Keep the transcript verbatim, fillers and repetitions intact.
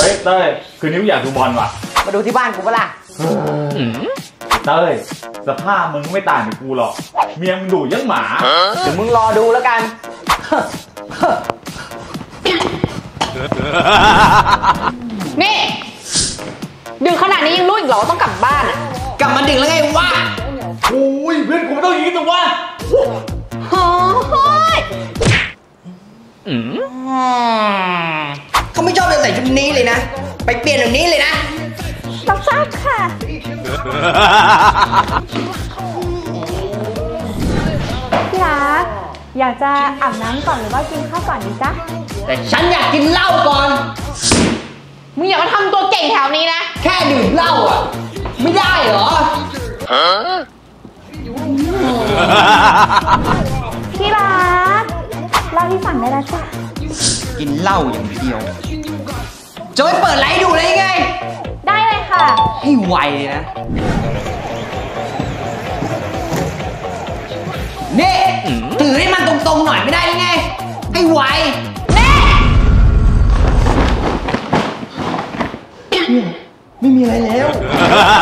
ฮ้ยเต้ยคืนนี้กูอยากดูบอลว่ะมาดูที่บ้านกูปะล่ะเต้ยสภาพมึงไม่ต่างจากกูหรอกเมียมึงดุยังหมาเดี๋ยวมึงรอดูแล้วกันนี่ดึกขนาดนี้ยังรู้อีกเหรอว่าต้องกลับบ้านอ่ะกลับมาดึกแล้วไงวะโอ้ยเพื่อนกูไม่ต้องอย่างนี้ตัววะโอ้ยเขาไม่ชอบใส่ชุดนี้เลยนะไปเปลี่ยนแบบนี้เลยนะรับทราบค่ะพี่รักอยากจะอาบน้ำก่อนหรือว่ากินข้าวก่อนดีจ๊ะแต่ฉันอยากกินเหล้าก่อนมึงอย่ามาทำตัวเก่งแถวนี้นะแค่ดื่มเหล้าอ่ะไม่ได้เหรอพี่รักเล่าที่สั่งได้แล้วจ้ะกินเหล้าอย่างเดียวจะไปเปิดไลฟ์ดูเลยไงได้เลยค่ะให้ไวเลยนะนี่ถือให้มันตรงๆหน่อยไม่ได้ยังไงให้ไวแม่ไม่มีอะไรแล้ว